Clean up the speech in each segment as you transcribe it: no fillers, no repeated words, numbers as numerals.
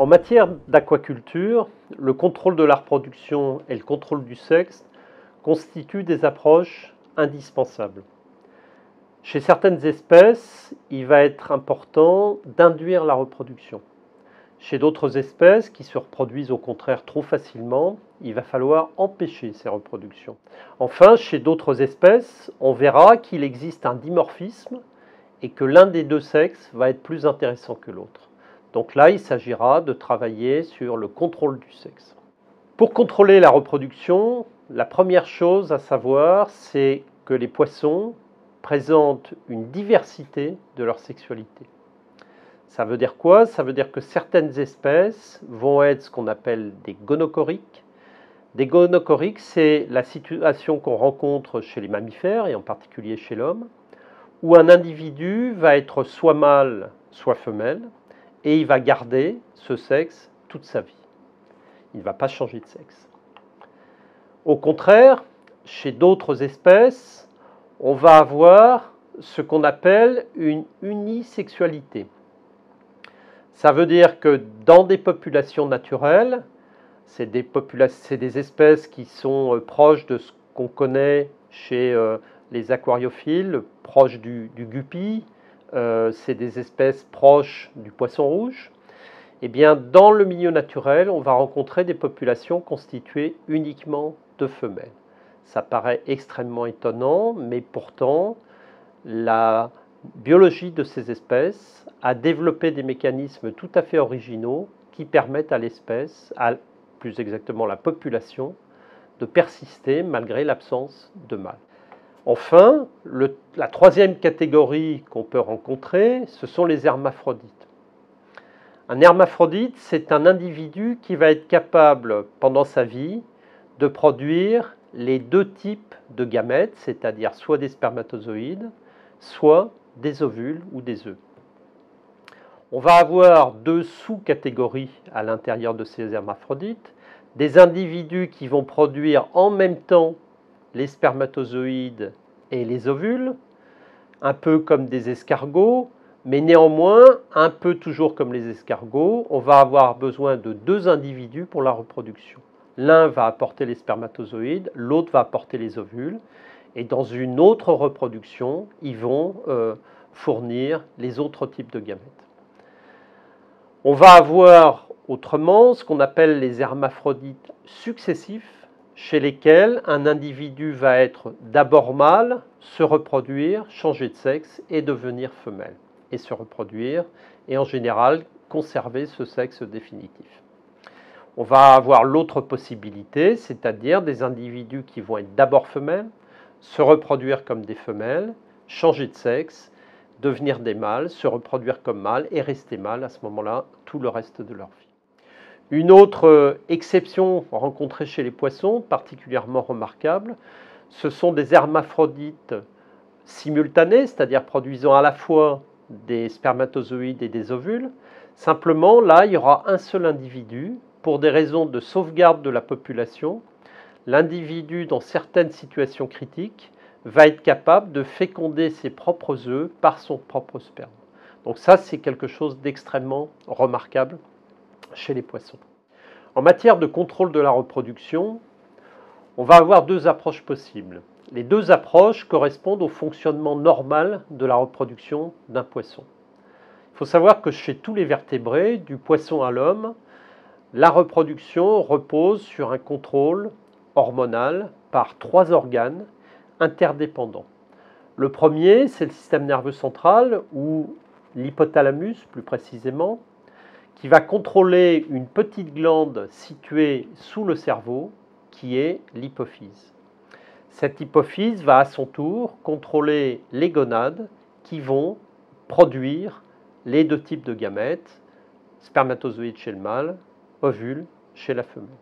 En matière d'aquaculture, le contrôle de la reproduction et le contrôle du sexe constituent des approches indispensables. Chez certaines espèces, il va être important d'induire la reproduction. Chez d'autres espèces qui se reproduisent au contraire trop facilement, il va falloir empêcher ces reproductions. Enfin, chez d'autres espèces, on verra qu'il existe un dimorphisme et que l'un des deux sexes va être plus intéressant que l'autre. Donc là, il s'agira de travailler sur le contrôle du sexe. Pour contrôler la reproduction, la première chose à savoir, c'est que les poissons présentent une diversité de leur sexualité. Ça veut dire quoi? Ça veut dire que certaines espèces vont être ce qu'on appelle des gonocoriques. Des gonocoriques, c'est la situation qu'on rencontre chez les mammifères, et en particulier chez l'homme, où un individu va être soit mâle, soit femelle, et il va garder ce sexe toute sa vie. Il ne va pas changer de sexe. Au contraire, chez d'autres espèces, on va avoir ce qu'on appelle une unisexualité. Ça veut dire que dans des populations naturelles, c'est des espèces qui sont proches de ce qu'on connaît chez les aquariophiles, proches du guppy, c'est des espèces proches du poisson rouge. Eh bien, dans le milieu naturel, on va rencontrer des populations constituées uniquement de femelles. Ça paraît extrêmement étonnant, mais pourtant, la biologie de ces espèces a développé des mécanismes tout à fait originaux qui permettent à l'espèce, plus exactement la population, de persister malgré l'absence de mâles. Enfin, la troisième catégorie qu'on peut rencontrer, ce sont les hermaphrodites. Un hermaphrodite, c'est un individu qui va être capable, pendant sa vie, de produire les deux types de gamètes, c'est-à-dire soit des spermatozoïdes, soit des ovules ou des œufs. On va avoir deux sous-catégories à l'intérieur de ces hermaphrodites, des individus qui vont produire en même temps les spermatozoïdes et les ovules, un peu comme des escargots, mais néanmoins, un peu toujours comme les escargots, on va avoir besoin de deux individus pour la reproduction. L'un va apporter les spermatozoïdes, l'autre va apporter les ovules, et dans une autre reproduction, ils vont fournir les autres types de gamètes. On va avoir autrement ce qu'on appelle les hermaphrodites successifs, chez lesquels un individu va être d'abord mâle, se reproduire, changer de sexe et devenir femelle, et se reproduire, et en général conserver ce sexe définitif. On va avoir l'autre possibilité, c'est-à-dire des individus qui vont être d'abord femelles, se reproduire comme des femelles, changer de sexe, devenir des mâles, se reproduire comme mâles et rester mâles à ce moment-là tout le reste de leur vie. Une autre exception rencontrée chez les poissons, particulièrement remarquable, ce sont des hermaphrodites simultanés, c'est-à-dire produisant à la fois des spermatozoïdes et des ovules. Simplement, là, il y aura un seul individu. Pour des raisons de sauvegarde de la population, l'individu, dans certaines situations critiques, va être capable de féconder ses propres œufs par son propre sperme. Donc ça, c'est quelque chose d'extrêmement remarquable chez les poissons. En matière de contrôle de la reproduction, on va avoir deux approches possibles. Les deux approches correspondent au fonctionnement normal de la reproduction d'un poisson. Il faut savoir que chez tous les vertébrés, du poisson à l'homme, la reproduction repose sur un contrôle hormonal par trois organes interdépendants. Le premier, c'est le système nerveux central, ou l'hypothalamus plus précisément, qui va contrôler une petite glande située sous le cerveau, qui est l'hypophyse. Cette hypophyse va à son tour contrôler les gonades qui vont produire les deux types de gamètes, spermatozoïdes chez le mâle, ovules chez la femelle.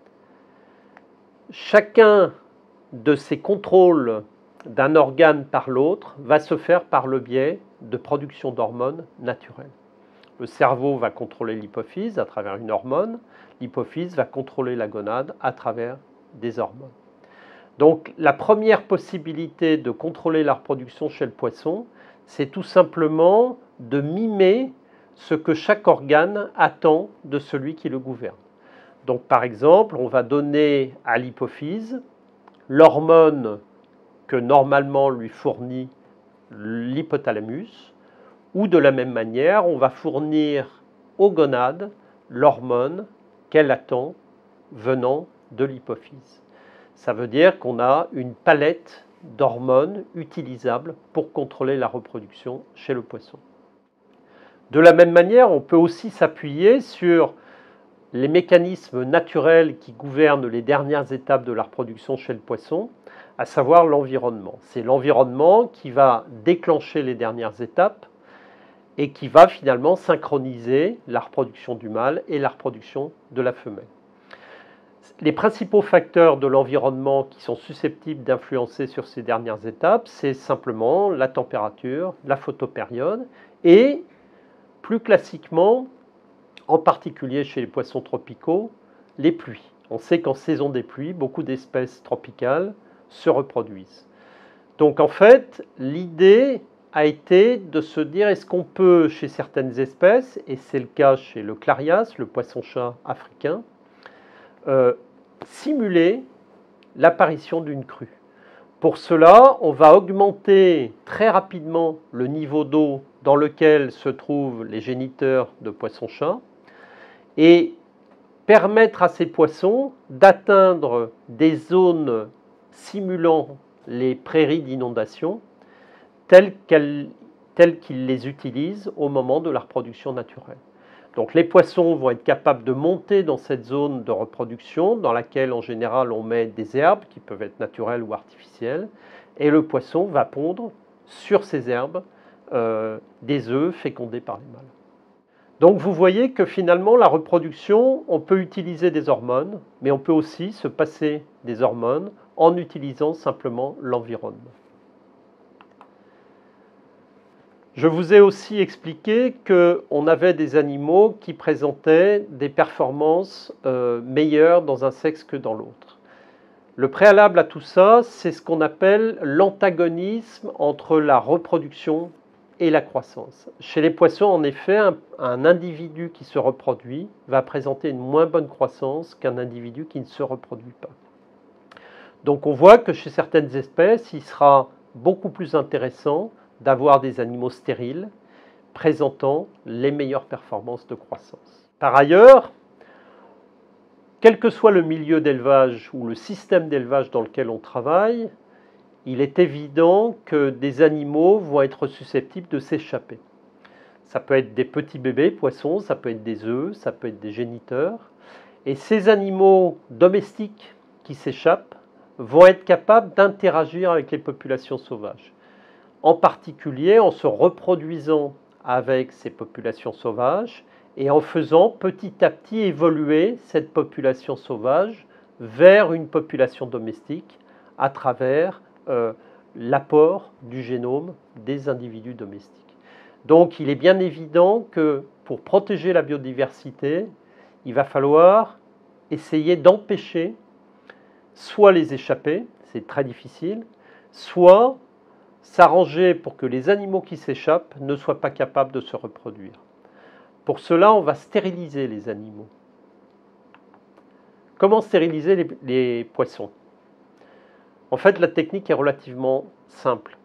Chacun de ces contrôles d'un organe par l'autre va se faire par le biais de production d'hormones naturelles. Le cerveau va contrôler l'hypophyse à travers une hormone, l'hypophyse va contrôler la gonade à travers des hormones. Donc la première possibilité de contrôler la reproduction chez le poisson, c'est tout simplement de mimer ce que chaque organe attend de celui qui le gouverne. Donc par exemple, on va donner à l'hypophyse l'hormone que normalement lui fournit l'hypothalamus, ou de la même manière, on va fournir aux gonades l'hormone qu'elle attend venant de l'hypophyse. Ça veut dire qu'on a une palette d'hormones utilisables pour contrôler la reproduction chez le poisson. De la même manière, on peut aussi s'appuyer sur les mécanismes naturels qui gouvernent les dernières étapes de la reproduction chez le poisson, à savoir l'environnement. C'est l'environnement qui va déclencher les dernières étapes et qui va finalement synchroniser la reproduction du mâle et la reproduction de la femelle. Les principaux facteurs de l'environnement qui sont susceptibles d'influencer sur ces dernières étapes, c'est simplement la température, la photopériode et, plus classiquement, en particulier chez les poissons tropicaux, les pluies. On sait qu'en saison des pluies, beaucoup d'espèces tropicales se reproduisent. Donc en fait, l'idée a été de se dire, est-ce qu'on peut, chez certaines espèces, et c'est le cas chez le clarias, le poisson-chat africain, simuler l'apparition d'une crue. Pour cela, on va augmenter très rapidement le niveau d'eau dans lequel se trouvent les géniteurs de poissons-chats et permettre à ces poissons d'atteindre des zones simulant les prairies d'inondation telles qu'ils les utilisent au moment de la reproduction naturelle. Donc les poissons vont être capables de monter dans cette zone de reproduction dans laquelle en général on met des herbes qui peuvent être naturelles ou artificielles et le poisson va pondre sur ces herbes des œufs fécondés par les mâles. Donc vous voyez que finalement la reproduction, on peut utiliser des hormones, mais on peut aussi se passer des hormones en utilisant simplement l'environnement. Je vous ai aussi expliqué qu'on avait des animaux qui présentaient des performances meilleures dans un sexe que dans l'autre. Le préalable à tout ça, c'est ce qu'on appelle l'antagonisme entre la reproduction et la croissance. Chez les poissons, en effet, un individu qui se reproduit va présenter une moins bonne croissance qu'un individu qui ne se reproduit pas. Donc on voit que chez certaines espèces, il sera beaucoup plus intéressant d'avoir des animaux stériles présentant les meilleures performances de croissance. Par ailleurs, quel que soit le milieu d'élevage ou le système d'élevage dans lequel on travaille, il est évident que des animaux vont être susceptibles de s'échapper. Ça peut être des petits bébés poissons, ça peut être des œufs, ça peut être des géniteurs. Et ces animaux domestiques qui s'échappent vont être capables d'interagir avec les populations sauvages. En particulier en se reproduisant avec ces populations sauvages et en faisant petit à petit évoluer cette population sauvage vers une population domestique à travers l'apport du génome des individus domestiques. Donc il est bien évident que pour protéger la biodiversité, il va falloir essayer d'empêcher soit les échappées, c'est très difficile, soit s'arranger pour que les animaux qui s'échappent ne soient pas capables de se reproduire. Pour cela, on va stériliser les animaux. Comment stériliser les poissons? En fait, la technique est relativement simple.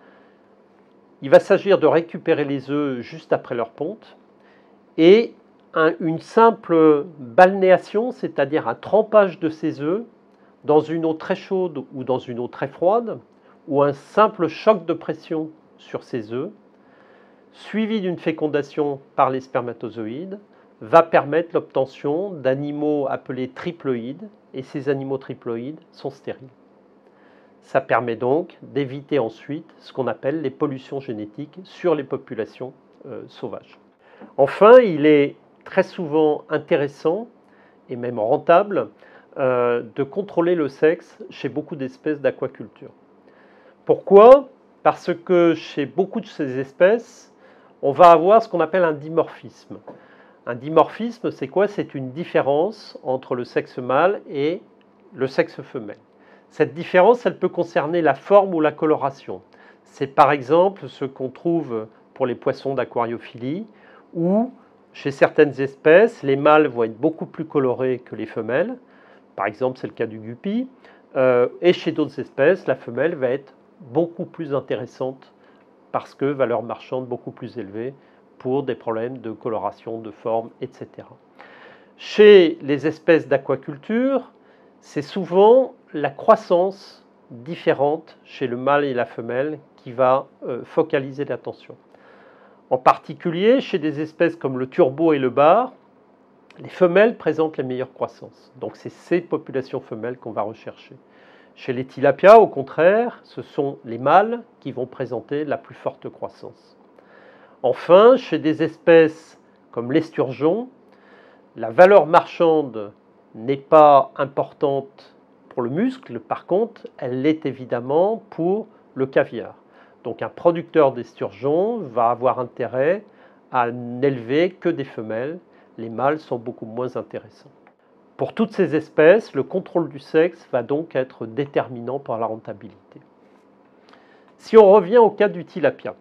Il va s'agir de récupérer les œufs juste après leur ponte et une simple balnéation, c'est-à-dire un trempage de ces œufs dans une eau très chaude ou dans une eau très froide, ou un simple choc de pression sur ces œufs, suivi d'une fécondation par les spermatozoïdes, va permettre l'obtention d'animaux appelés triploïdes, et ces animaux triploïdes sont stériles. Ça permet donc d'éviter ensuite ce qu'on appelle les pollutions génétiques sur les populations sauvages. Enfin, il est très souvent intéressant et même rentable de contrôler le sexe chez beaucoup d'espèces d'aquaculture. Pourquoi? Parce que chez beaucoup de ces espèces, on va avoir ce qu'on appelle un dimorphisme. Un dimorphisme, c'est quoi? C'est une différence entre le sexe mâle et le sexe femelle. Cette différence, elle peut concerner la forme ou la coloration. C'est par exemple ce qu'on trouve pour les poissons d'aquariophilie où, chez certaines espèces, les mâles vont être beaucoup plus colorés que les femelles. Par exemple, c'est le cas du guppy. Et chez d'autres espèces, la femelle va être beaucoup plus intéressante parce que valeur marchande beaucoup plus élevée pour des problèmes de coloration, de forme, etc. Chez les espèces d'aquaculture, c'est souvent la croissance différente chez le mâle et la femelle qui va focaliser l'attention. En particulier, chez des espèces comme le turbo et le bar, les femelles présentent les meilleures croissances. Donc c'est ces populations femelles qu'on va rechercher. Chez les tilapias, au contraire, ce sont les mâles qui vont présenter la plus forte croissance. Enfin, chez des espèces comme l'esturgeon, la valeur marchande n'est pas importante pour le muscle, par contre, elle l'est évidemment pour le caviar. Donc un producteur d'esturgeon va avoir intérêt à n'élever que des femelles. Les mâles sont beaucoup moins intéressants. Pour toutes ces espèces, le contrôle du sexe va donc être déterminant pour la rentabilité. Si on revient au cas du tilapia,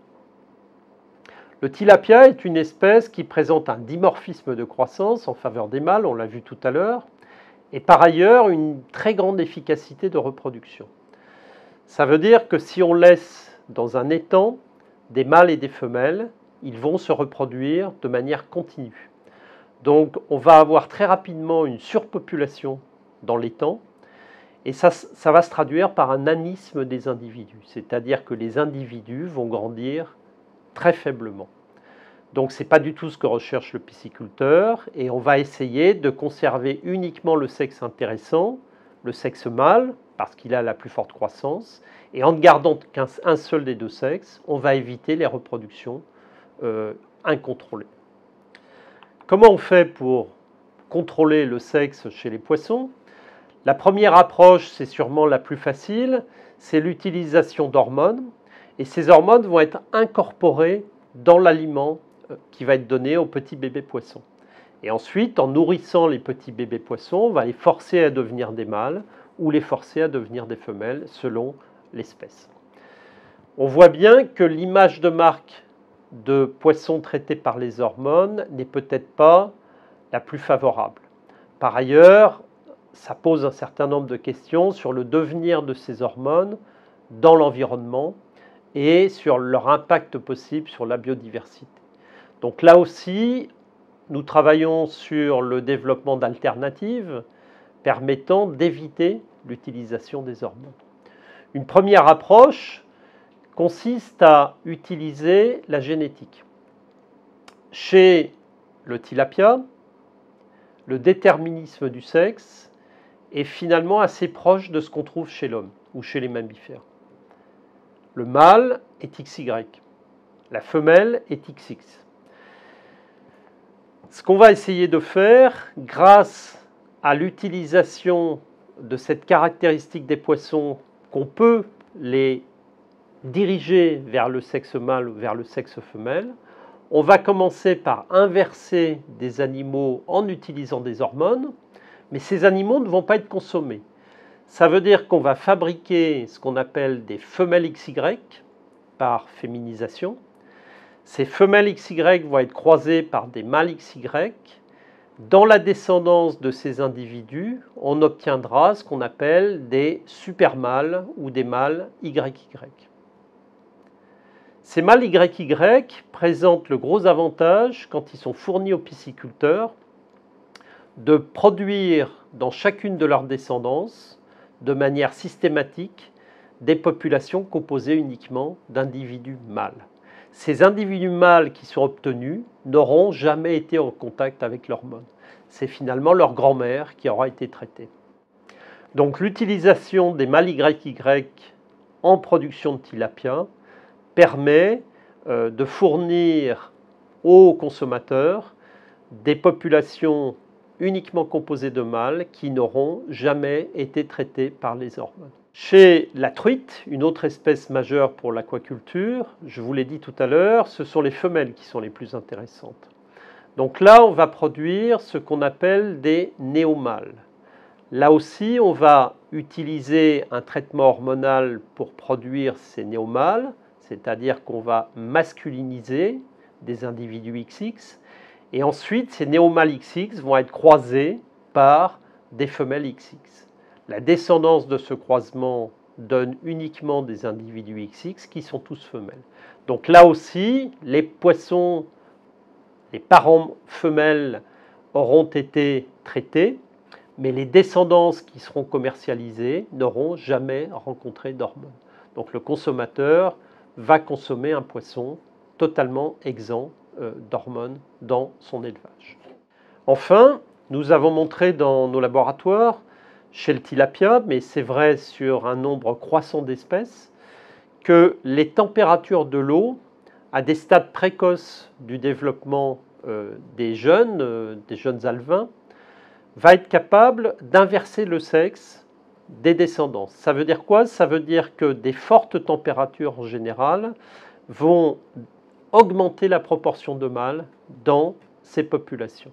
le tilapia est une espèce qui présente un dimorphisme de croissance en faveur des mâles, on l'a vu tout à l'heure, et par ailleurs une très grande efficacité de reproduction. Ça veut dire que si on laisse dans un étang des mâles et des femelles, ils vont se reproduire de manière continue. Donc on va avoir très rapidement une surpopulation dans l'étang, et ça va se traduire par un nanisme des individus, c'est-à-dire que les individus vont grandir très faiblement. Donc ce n'est pas du tout ce que recherche le pisciculteur, et on va essayer de conserver uniquement le sexe intéressant, le sexe mâle, parce qu'il a la plus forte croissance, et en ne gardant qu'un seul des deux sexes, on va éviter les reproductions incontrôlées. Comment on fait pour contrôler le sexe chez les poissons? La première approche, c'est sûrement la plus facile, c'est l'utilisation d'hormones, et ces hormones vont être incorporées dans l'aliment qui va être donné aux petits bébés poissons. Et ensuite, en nourrissant les petits bébés poissons, on va les forcer à devenir des mâles ou les forcer à devenir des femelles selon l'espèce. On voit bien que l'image de marque de poissons traités par les hormones n'est peut-être pas la plus favorable. Par ailleurs, ça pose un certain nombre de questions sur le devenir de ces hormones dans l'environnement et sur leur impact possible sur la biodiversité. Donc là aussi, nous travaillons sur le développement d'alternatives permettant d'éviter l'utilisation des hormones. Une première approche consiste à utiliser la génétique. Chez le tilapia, le déterminisme du sexe est finalement assez proche de ce qu'on trouve chez l'homme ou chez les mammifères. Le mâle est XY, la femelle est XX. Ce qu'on va essayer de faire, grâce à l'utilisation de cette caractéristique des poissons, qu'on peut les diriger vers le sexe mâle ou vers le sexe femelle, on va commencer par inverser des animaux en utilisant des hormones, mais ces animaux ne vont pas être consommés. Ça veut dire qu'on va fabriquer ce qu'on appelle des femelles XY par féminisation. Ces femelles XY vont être croisées par des mâles XY. Dans la descendance de ces individus, on obtiendra ce qu'on appelle des supermâles ou des mâles YY. Ces mâles YY présentent le gros avantage, quand ils sont fournis aux pisciculteurs, de produire dans chacune de leurs descendances, de manière systématique, des populations composées uniquement d'individus mâles. Ces individus mâles qui sont obtenus n'auront jamais été en contact avec l'hormone. C'est finalement leur grand-mère qui aura été traitée. Donc l'utilisation des mâles YY en production de tilapia permet de fournir aux consommateurs des populations uniquement composées de mâles qui n'auront jamais été traitées par les hormones. Chez la truite, une autre espèce majeure pour l'aquaculture, je vous l'ai dit tout à l'heure, ce sont les femelles qui sont les plus intéressantes. Donc là, on va produire ce qu'on appelle des néomâles. Là aussi, on va utiliser un traitement hormonal pour produire ces néomâles, c'est-à-dire qu'on va masculiniser des individus XX. Et ensuite, ces néomâles XX vont être croisés par des femelles XX. La descendance de ce croisement donne uniquement des individus XX qui sont tous femelles. Donc là aussi, les poissons, les parents femelles auront été traités, mais les descendances qui seront commercialisées n'auront jamais rencontré d'hormones. Donc le consommateur va consommer un poisson totalement exempt d'hormones dans son élevage. Enfin, nous avons montré dans nos laboratoires, chez le tilapia, mais c'est vrai sur un nombre croissant d'espèces, que les températures de l'eau, à des stades précoces du développement des jeunes alevins, va être capable d'inverser le sexe des descendants. Ça veut dire quoi? Ça veut dire que des fortes températures en général vont augmenter la proportion de mâles dans ces populations.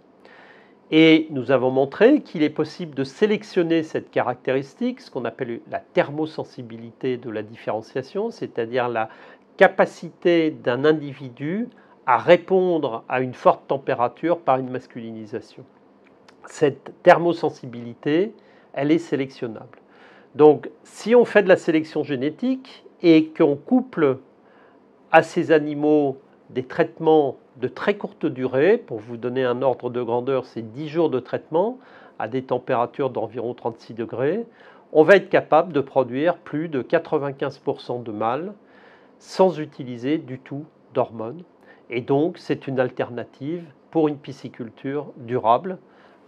Et nous avons montré qu'il est possible de sélectionner cette caractéristique, ce qu'on appelle la thermosensibilité de la différenciation, c'est-à-dire la capacité d'un individu à répondre à une forte température par une masculinisation. Cette thermosensibilité, elle est sélectionnable. Donc, si on fait de la sélection génétique et qu'on couple à ces animaux des traitements de très courte durée, pour vous donner un ordre de grandeur, c'est 10 jours de traitement à des températures d'environ 36 degrés, on va être capable de produire plus de 95% de mâles sans utiliser du tout d'hormones. Et donc, c'est une alternative pour une pisciculture durable,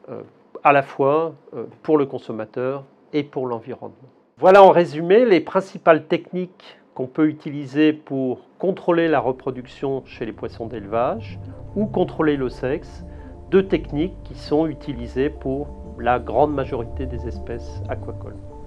à la fois pour le consommateur et pour l'environnement. Voilà en résumé les principales techniques qu'on peut utiliser pour contrôler la reproduction chez les poissons d'élevage ou contrôler le sexe, deux techniques qui sont utilisées pour la grande majorité des espèces aquacoles.